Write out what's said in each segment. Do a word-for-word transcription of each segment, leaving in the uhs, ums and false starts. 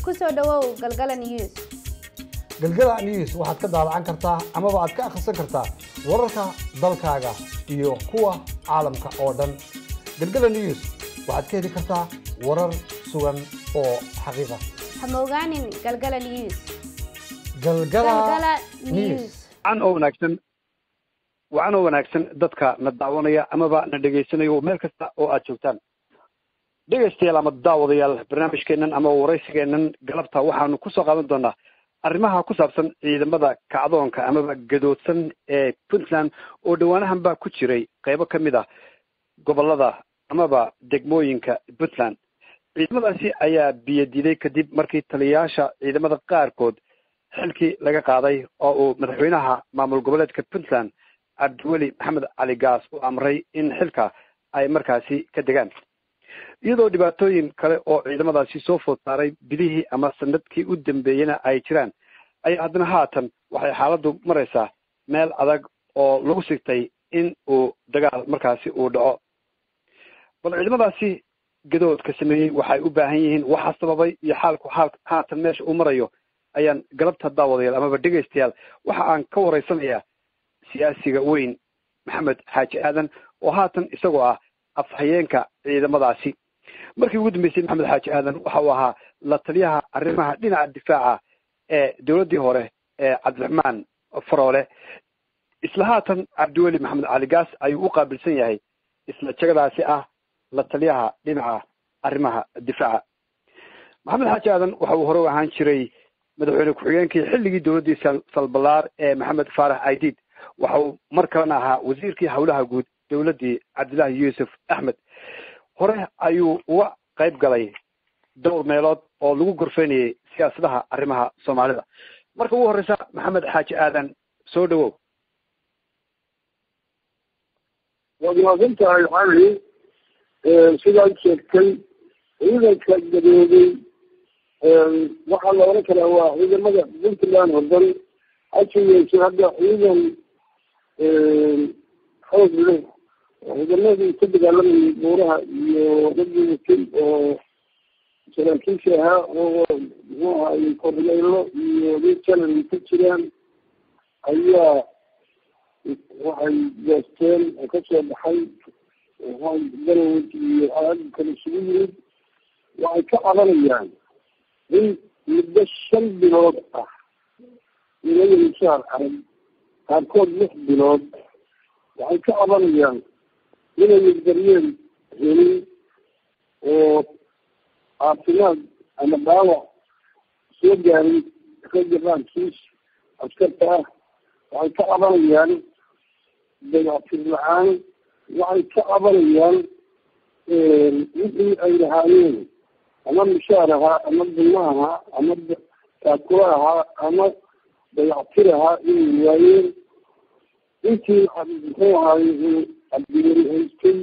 kusoo dhawow galgala news galgala news waxaad ka daawacan kartaa ama aad ka akhrisan kartaa wararka dalkaaga iyo kuwa caalamka oo dhan galgala news waxaad ka heli kartaa warar sugan oo xaqiiqo ha moogaanin galgala news galgala news aan oo wanaagsan waxaan oo wanaagsan dadka na daawanaya amaba na dhageysanayo meel kasta oo aad joogtaan dhegeystayaal ama daawadayaal barnaamijkeenan ama waraysigeenan galabta waxaanu ku soo qaadan doonaa arrimaha ku saabsan ciidamada kacdoonka amaba gadoodsan ee Puntland oo dhawaanahan baa ku jiray qaybo ka mid ah gobolada amaba degmooyinka Puntland ciidamadaasi ayaa biyadiiday kadib markii taliyayaasha ciidamada qaarkood xilkii laga qaaday oo uu madaxweynaha maamul goboleedka Puntland Cabdiweli Maxamed Cali Gaas uu amray in xilka ay markaasi ka degaan iyadoo dhibaatooyin kale oo ciidamadaasi soo food saaray bidihii ama sanadkii u dambeeyana ay jiraan ay haddana haatan waxay xaaladdu maraysaa meel adag oo lagu sigtay in uu dagaal markaasi uu dhaco bal ciidamadaasi gadoodka sameeyey waxay u baahan yihiin waxa sababay iyo xaalku xaal haatan meesha uu marayo ayaan galabta daawadayaal amaba dhegeystayaal waxa aan ka waraysanayaa siyaasiga weyn maxamed xaaji aadan oo haatan isagoo ah afhayeenka ciidamadaasi markii ugu dambeysay maxamed xaaji aadan waxa uu ahaa la taliyaha arrimaha dhinaca difaaca ee dowladdii hore ee cabdiraxmaan faroole isla haatan cabdiweli maxamed cali gaas ayuu u qaabilsan yahay isla jagadaasi ah la taliyaha dhinaca arrimaha difaaca maxamed xaaji aadan waxa uu hore u ahaan jiray madaxweyne ku-xigeenkii xilligii dowladdii salbalaar ee maxamed faarax aydiid waxa uu mar kalena ahaa wasiirkii howlaha guud dowladdii cabdillaahi yuusuf axmed hore ayuu uga qayb galay dhowr meelood oo lagu gorfeynayay siyaasadaha arrimaha soomaalida marka ugu horreysa maxamed xaaji aadan soo dhawow waad mahadsan tahay cali sidaad sheegtay ciidanka gadooday waxaa la oran karaa waa ciidamada puntland oo dhan hasiyeeshe hadda ciidan xoog leh ciidamadii ka dagaalamayay buuraha iyo raggii watay oo saraakiisha ahaa oo muxuu ahaayey korneylo iyo nin jalan ku jiraan ayaa waxay goosteen oo kasoo baxay galowd iyo aag kale isugu yimid waxay ka cabanayaan in muddo shan bilood ah ilaa shaar arag qaarkood lix bilood waxay ka cabanayaan inay daryeel helin oo caafimaad ama dhaawac soo gaaray ragga qaarkiis askarta ah waxay ka cabanayaan dayactir la-aan waxay ka cabanayaan wixii ay lahaayeen ama mishaar ahaa ama dulma ahaa ama taakula ahaa ama dayactir ahaa inay waayeen intii muxuu ahaayey cabdiweli haystay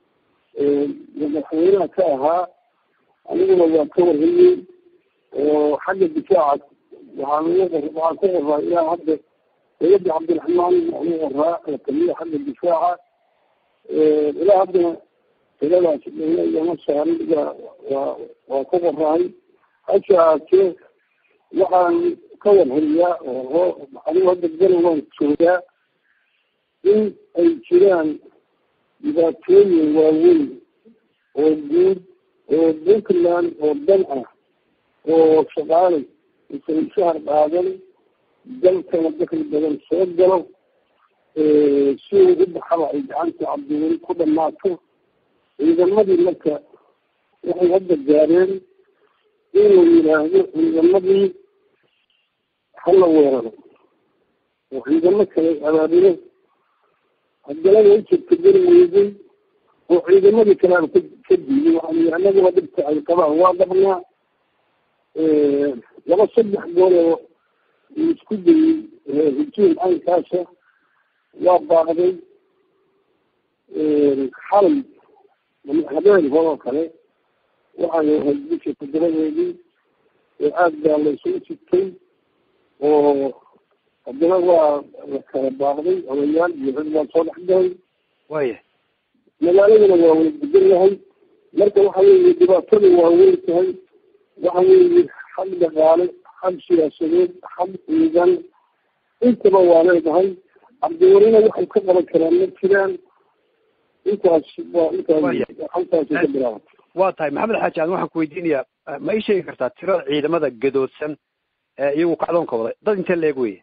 madaxweynaha ka ahaa aniguna waa ka warhayey oo xagga difaaca waxaan waxaan ku qoraa ilaa hadda dowladda cabdiraxmaan waxuu qoraa la taliya xagga difaaca ilaa haddana tiladaas lama saarin waa waa ku qorahay hase ahaatee waxaan ka warhayaa oo anigu hadda galo waan joogaa in ay jiraan dhibaatooyin waaweyn oo guud oo puntland oo dan ah oo shaqaalay isan shahar qaadan dalkana dakli badan soo galo si uu u baxaba ay gacanta cabdiweli ku dhamaato ciidamadii marka waxay hadda gaareen inuu yidhaahdo ciidamadii hala weeraro oo ciidamo kale abaabilo haddana way jirta gari weyday oo ciidamadii kalean ka ka diiday waxaa yii anagaba dhibka ay qabaan waa dabnaa laba saddex goor oo isku dayey hujuum caynkaasa waa baaqday xalay habeen horoo kale waxay ahayd bisha toddobadeedii ee aada baa la isugu jirtay oo haddana waa la kala baaqday odayaal iyo rag baa soo dhex galay waya magaaladuna waa wada degan yahay marka waxa weeye dhibaatadu waa weyn tahay waxa weeye xag dhaqaale xag siyaasadeed xag ciidan intaba waa leedahay cabdiwelina waxay ka qaban karaan ma jiraan intaas waa intaas halkaasi ka bilaabata waa tahay maxamed xaaji aadan waxaan ku weydiinayaa ma ii sheegi kartaa tirada ciidamada gadoodsan ee iyagu kacdoonka waday dad intee leeg weye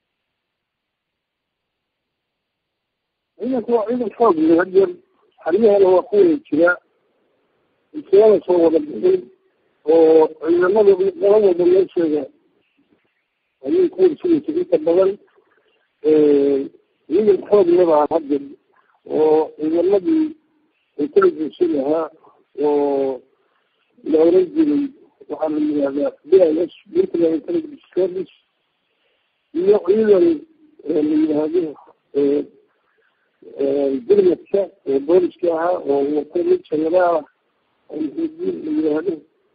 ciidanku waa ciidan xoog leh hadeer xaryahana waa ku wada jiraa isagana soo wada bixin oo ciidamada qolo walba meesheeda ayay ku warsugaysa inta badan ciidan xoog lebaan hadeer oo ciidamadii intelligence lahaa oo la oran jiray waxaa la yihahdaa b i s military intelligence service iyo ciidan la yihahdo gurmadka oo booliska ahaa oo wata mid sanadaha la yihahdo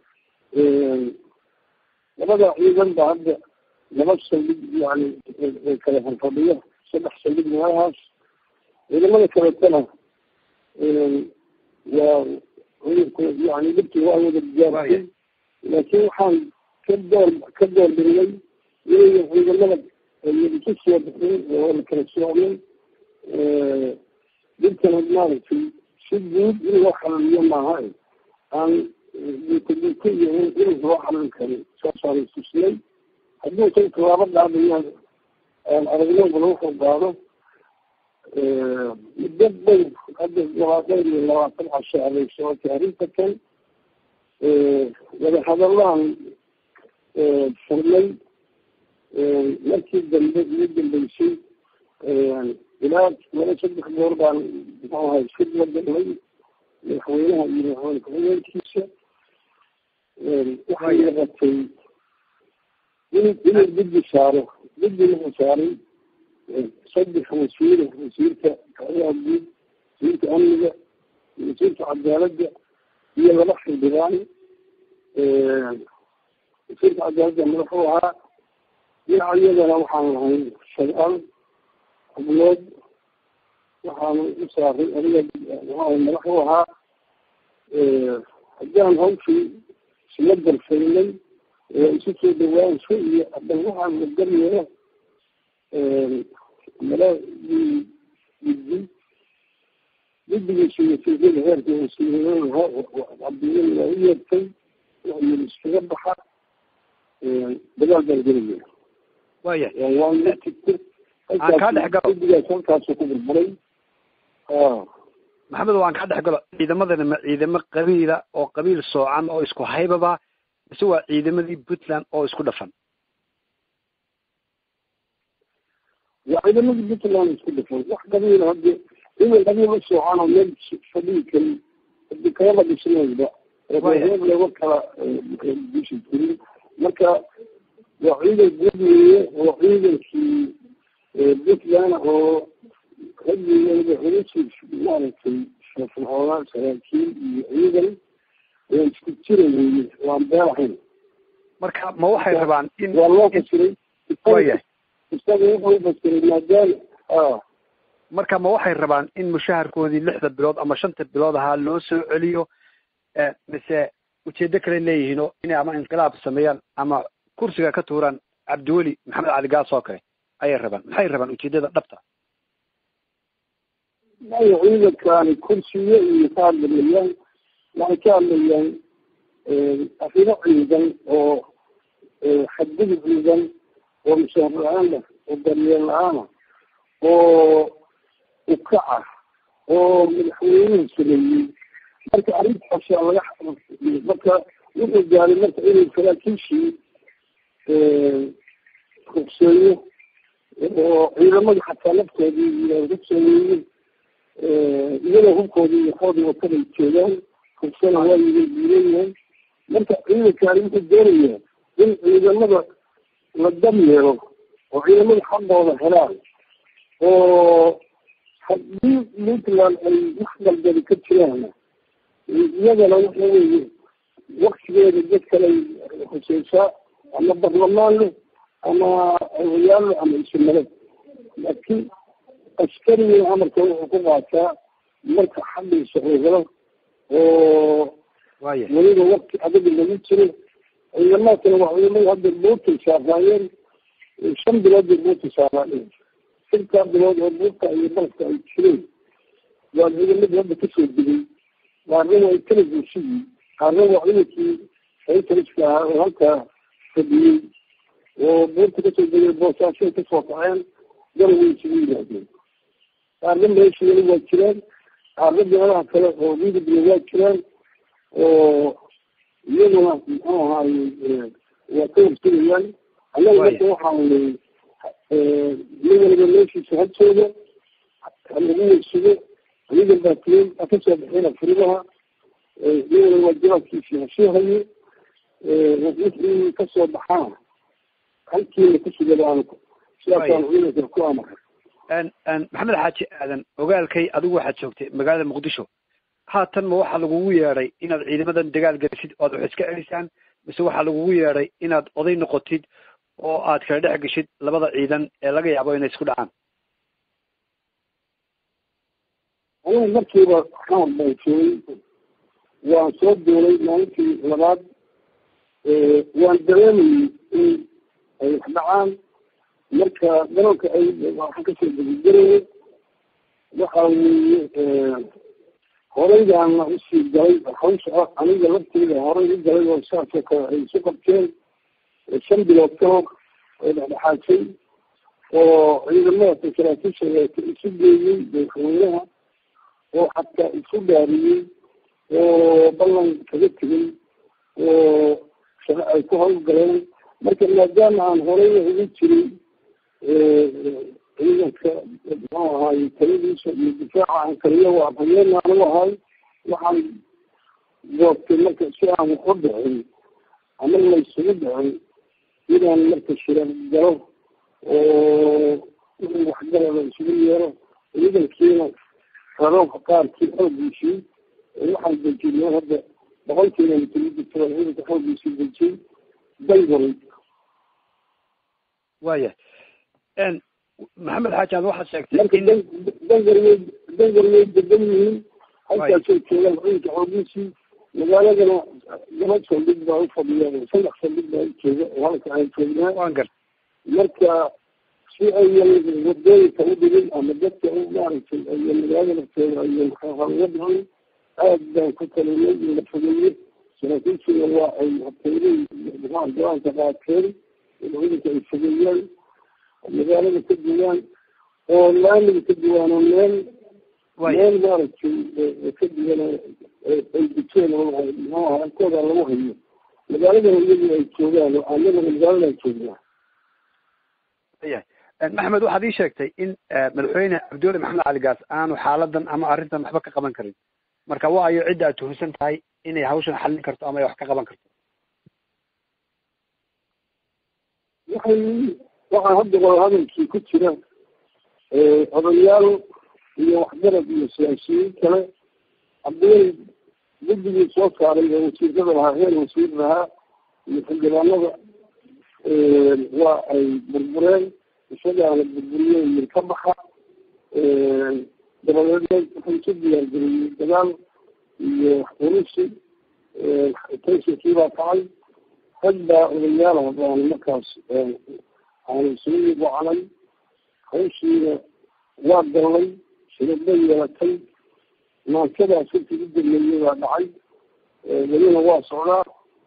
labada ciidan ba hadda laba saldhig yani kala farfadhiyo saddex saldhig meelahaas ciidamada kaletana waa yani dhibkii waa wada gaartay laakiin waxaan ka door ka door birinay inay ciidamada yadiku soo bixin oo la kala soocnay dhibkana maaragtay si guud in loo xalaliyo maaha aan duka duka iyo in loo xalali karin saasaan istusnay haddii say tallaabo dhaadayaan aan aragnooba wuxuu qaado muddo dhow hadda labaatan iyo labaatan casho abay socotay arrinta kan wadahadalaan furnay markii dambe iyo dambeysay ilaa laba saddex goor baan muxuu ahay shir la galnay madaxweynaha iyo madaxweyne ku-xigeenkiisa waxay noqotay in inuu guddi saaro guddi lagu saaray saddex wasiir wasiirka kacdaha guud wasiirka amniga wasiirka cadaaladda iyo laba xildhibaan wasiirka cadaaladda madaxuu ahaa dhinaca iyadana waxaan lahay sagaal xubnood waxaanu u saaray aniga muxuu madaxuu ahaa haddaan hawshii isla garfaynay isu soo dhawaansho iyo hadan waxaan la garyeelo mala guddi guddigiisa wasiirada heerka wasiiradaha cabdiweli waa u yeertay waxay iskaga baxa dagaal baan gelaya waya waan la tigtay aan kaa dhex galo guddigaas halkaasuu ku burburay maxamed waan kaa dhex galo ciidamadana ma ciidamo qabiila oo qabiil soocan oo isku haybaba mise waa ciidamadii puntland oo isku dhafan waa ciidamadii puntland isku dhafan wax qabiila hadde idan qabiil la soocano meel fadhii kali hadi kalaba dhisnayba reeb laga kala dishi jirin marka waa ciidan guud weeye oo ciidankii puntland oo raggiiba xulusii maaragtay firfircoonaan saraakiil iyo ciidan isku jira weeye waan beel ahayn marka ma waxay rabaan in waa loo fasiray waya isaga wuxuu fasiray maadaama marka ma waxay rabaan in mushaharkoodii lixda bilood ama shanta bilood ahaa loo soo celiyo mise ujeedo kale leeyihiin oo inay ama inqilaab sameeyaan ama kursiga ka tuuraan cabdiweli maxamed cali gaas oo kale ayay rabaan maxay rabaan ujeedada dhabta mayo ciidankaani kursiyo iyo ka hadlamayaan waxay ka hadlayaan arrimo ciidan oo xadgudub ciidan oo mushaar la-aan ah oo daryeel la-aana oo ukaca oo madaxweynuhu sameeyey marka arrintaasa laga marka wuxuu gaaray marka inay saraakiishii rugseeyo oo ciidamada xataa laftoodii rugseeyeeye iyadoo hubkoodii iyo xoodii wataday joogaan rugsana waa yida diileeyahay marka ciidankaani wuxuu doonayaa in ciidamada la dam yeelo oo ciidamada xaqooda helaan oo haddii puntland ay wax galgadi ka jiraan iyadana waxa weeye waktigeeda dad kale ay huseysaa ama barlamaan leh ama odayaal leh ama isimale laakiin askariga amarka wuxuu ku qaataa marka xaqiisa uu helo oo weliba wakti adaga lagu jiro لما كانوا معلومين هذا البوت شغالين شن بلاد البوت شغالين شركة بلاد البوت أي بلد أي شيء وهذا اللي هذا كسر بدي وهذا يترجم شيء هذا معلومة أي ترجمة وهذا بدي وبوت كسر بدي البوت عشان كسر عين قالوا يشيلون هذا هذا اللي يشيلون وكلام هذا اللي راح كلا وبيد بلاد كلام يوم آه هاي وكل سنين أنا بروح على يوم اللي بنمشي شهر سنة اللي هو السنة اللي بالباكين أكسب هنا فريمها يوم الوجبات في شيء هاي وفي كسر بحار هل كي كسر جبانكم شو كان هنا تركوا أن أن محمد حاج أذن وقال كي أدو واحد شوكتي مقالة مقدشو haatan ma waxaa lagugu yeedhay inaad ciidamadan dagaal gelisid oo aad wax iska celisaan mise waxaa lagugu yeedhay inaad oday noqotid oo aad kala dhex geshid labada ciidan ee laga yaabo inay isku dhacaan aniga markiiba xaar bay joogay waan soo duulay maalintii labaad waan dareemayay in ay wax dhacaan marka garoonka ay waxaan kasoo degigarayay waxa weeye horeydan usii galay hawsha aniga lafteeda horey u galay oo saasoo kale ay isu qabteen shan bilood ka hor ay dhexdhexaasay oo ciidamada saraakiisha isu geeyey madaxweynaha oo xataa isu dhaariyey oo ballan kaga tegay oo shaqo ay ku hawlgaleen marka maadaama aan horey ugu jiray ciidanka muxuu ahaay taladiisa iyo difaaca aan kaliya waa hayeen aan u ahay waxaan goobtay marka si aan waxu dhicin ama laysugu dhicin inaan marka shira galo oo in waxgalada isugu yeero ciidankiina raroonka qaarkii xoogiisii waxaan dejinay hadda boqolkiina mitimiditaa ciidanka xoogiisii dejiyey dangoray waaya maxamed xaaji aad waxaad sheegtay marka dangarwey dangarwey degan yihiin halkaasay joogaan ciidanka xoogiisii magaaladana laba saldhig baa u fadhiyaan saddex saldhig baa u jooga oo halka aan joognaa waan gar marka si ayan wadooyinka u dhigin ama dadka u maaragtay ayo magaalada lafteeda ayan uga dhicin aad baan ku talinay in la fogeeyo saraakiishina waa ay habteelay muxua go-aanka qaateen in ciidanka ay fogeeyaan magaalada ka duwaan oo laamiga ka duwaan oo meel meel maaragtay ka duwan ay dejeen oo muxuu aha halkooda lagu hayo magaaladana iyagii ay joogaan oo anagana magaalada ay joognaa yahay maxamed waxaad ii sheegtay in madaxweyne cabdiweli maxamed cali gaas aanu xaaladan ama arrintan waxba ka qaban karin marka waa ayo cidda aad tuhunsan tahay inay hawshan xallin karto ama ay wax ka qaban karto waxay waxaa hadda wada hadalkii ku jira odayaal iyo waxgarad iyo siyaasiyiin kale cabdiweli guddigii soo saaray ee wasiirada lahaa heer wasiir lahaa iyo xildhibaanada waa ay burbureen isagaana burburiyey yir ka baxa dabadeedna wuxuu isu diyaargeliyey dagaal iyo urursi taysinkii baa kacay rag baa odayaalaha baan markaas aan isugu gocanay hawshiina waa galnay shirada yeelatay maankadaas intii u dameeyey baa dhacay welina waa socdaa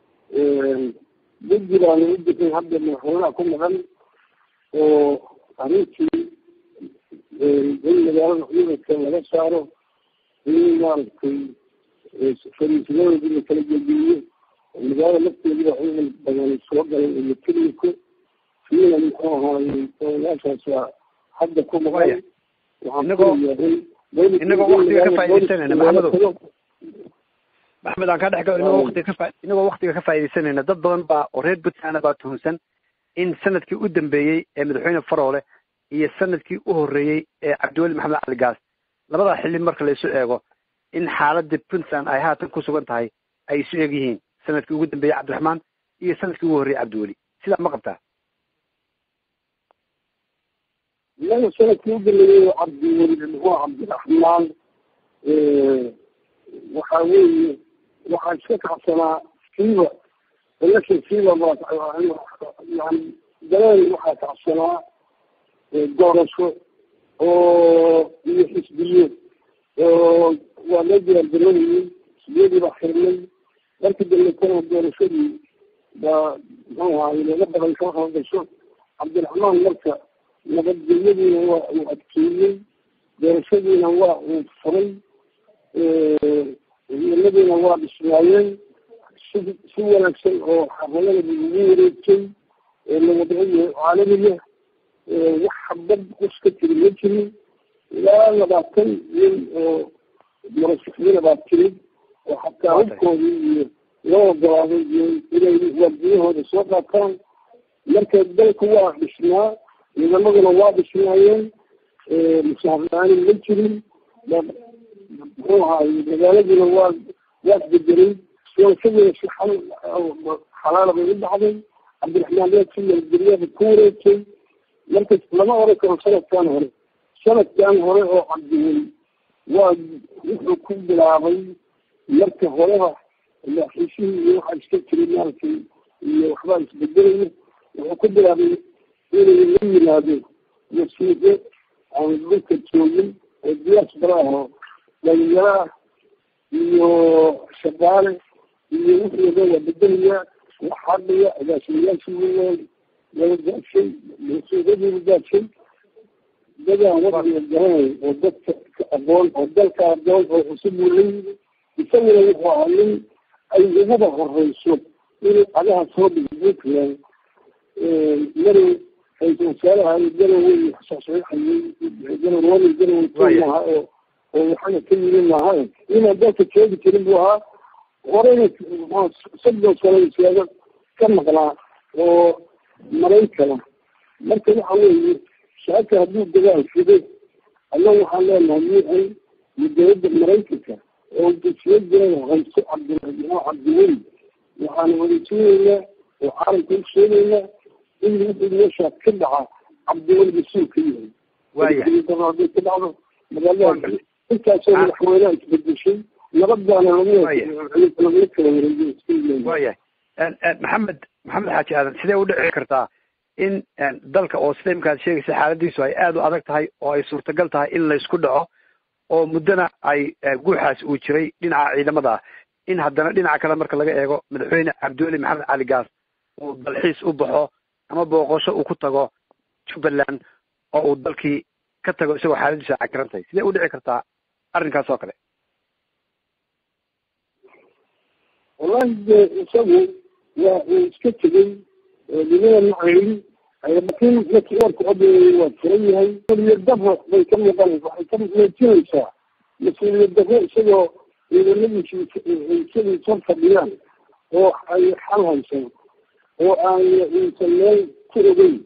guddi baana u degay hadda madaxweynaha ku maqan oo arrintii in magaalada ciidanka laga saaro in maaragtay fariisimadoodii la kala jeediyo magaalada lafteediba ciidan badan soo galay oo matriko fiina muxuu ahaayey odayaashaas waa hadda ku maqan inagoo inagoo waktiga ka faaidaysanayna maxamedo maxamed aan kaa dhex galo inagoo waktiga kafa inagoo waktiga ka faaidaysanayna dad badan baa oo reer puntland baa tuhunsan in sanadkii u dambeeyey ee madaxweyne faroole iyo sanadkii u horreeyey ee cabdiweli maxamed cali gaas labadaa xilli marka la isu eego in xaaladda puntland ay haatan ku sugan tahay ay isu eeg yihiin sanadkii ugu dambeeyey cabdiraxmaan iyo sanadkii ugu horreeyey cabdiweli sidaa ma qabtaa iyaga sanadkii u dambeeyey cabdiweli muxuu cabdiraxmaan waxaa weeye waxaa iska kacsanaa kiiba ولكن في مرات يعني دلائل waxaa kacsanaa doorasho oo iyo xisbiyo oo waa la diyaargaroobay sidii baa xirnay markii dambe kana doorashadii baa laga badan ka hawsho cabdiraxmaan marka nabadgelyadiina waa uu adkeeyey doorashadiina waa uu furay ciidamadiina waa dhismaayeen si wanaagsan oo xaafadada ugu wareegtay lawadciyo caalamiya wax xabad uska tiri ma jirin ilaa labaatan nin oo murashaxiina baa tirid oo xataa hubkoodii iyo loo ogolaaday iyo inay waardiyahooda soo qaataan marka dalku waa dhisnaa ciidamaduna waa dhisnaayeen musaafiraanin ma jirin muxuu ahaaye magaaladuna waa waa bedelay doorashadiina si xalaala bay u dhacday cabdiraxmaan leedsi nabadgelyada ku wareegtay marka lama oran karo sanadkan hore sanadkan hore oo cabdiweli waa wuxuu ku bilaabay marka horeba madaxiisihii iyo waxaa iska jiray maaragtay iyo waxbaa isbedelaya wuxuu ku bilaabay inay la yimaado masiibo aan dhulka joogin oo diyaas bara aho dhalinyaro ah iyo shaqaale iyo wixii dhan waa bedelaya waxadhiya agaasimayaashii laga gaashay mas-uuliyadii gaashay dadaan wadiga garanay oo dadka aqoon oo dalka aqoon oo cusub uu leeyihi isaguna wuxuu ahaa nin ay uguba horeyso inuu cagaha soo dhigo puntland marow ra-iisul wasaaraha garowe saxiixayay garowe garowe maaha oo oo waxana ka yiri maaha inaan dalka joogi jirin buu ahaa horeyna soddon sano isaaga ka maqnaa oo maraykana marka waxa weeye shaaka hadduu dagaal fido annaga waxaan leenahay u n iyo dowladda maraykanka oo dusiyaddeeda hayso cabdiraxmaan cabdiweli waxaan wareejinaynaa oo caalamka u sheegaynaa in wixii meeshaa ka dhaca cabdiweli mas-uul ka yahay haday ka dhacdo magaalada intaasoo madaxweynaha isbedeshay nabadaana lagu kala wareejiy maxamed maxamed xaaji aadan sidee u dhici kartaa in dalka oo sida imkaad sheegaysa xaaladiisu ay aada u adag tahay oo ay suurtagal tahay in laysku dhaco oo muddona ay guuxaas uu jiray dhinaca ciidamada ah in haddana dhinaca kale marka laga eego madaxweyne cabdiweli maxamed cali gaas uu dalxiis u baxo ama booqosho uu ku tago jubbaland oo uu dalkii ka tago isagoo xaaladiisu cakiran tahay sidee u dhici kartaa arrinkaas oo kale wallahi de isagu waa uu iska tegey nimada macayli laakiin markii warka odayeey waa furan yahay mas-uuliyad daro bay ka muuqan waxay ka muujinaysaa mas-uuliyad daro isagoo ciidamadiisi isagii sor fadhiyaan oo ay xal haysan oo aan uusan meel ku ogeyn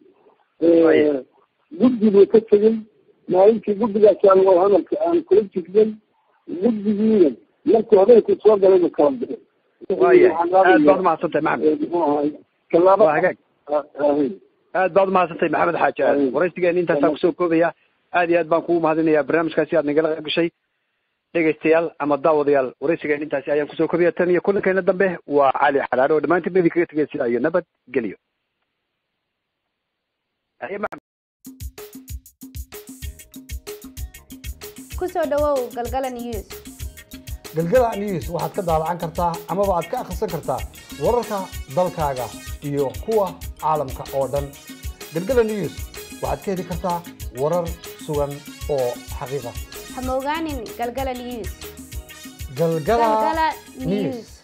guddi buu ka tegey maalintii guddigaasaan war hadalka aan kula jigdan guddigiina markii habeenkii soo galay buu kala bixin waya aad baad umahadsantahay maxamed hagaag aad baad umahadsantahay maxamed xaaji aadan waraysigeena intaasaan kusoo koobaya aad iyo aad baan kugu mahadinayaa barnaamijkaasi aad nagala qayb gashay dhegaystayaal ama daawadayaal waraysigeena intaasi ayaan kusoo koobaya tan iyo kulankeena dambe waa cali xalaare oo dhammaantiin bedi kaga tegay sidaa iyo nabad geliyo kusoo dhawow galgala news galgala news waxaad ka daawacan kartaa amaba aad ka akhrisan kartaa wararka dalkaaga iyo kuwa caalamka oo dhan galgala news waxaad ka heli kartaa warar sugan oo xaqiiqa ha moogaanin galgala news galgala galgala news news